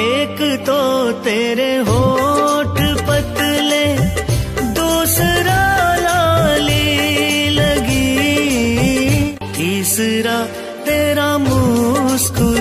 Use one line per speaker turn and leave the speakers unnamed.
एक तो तेरे होठ पतले, दूसरा लाली लगी, तीसरा तेरा मुस्कुराना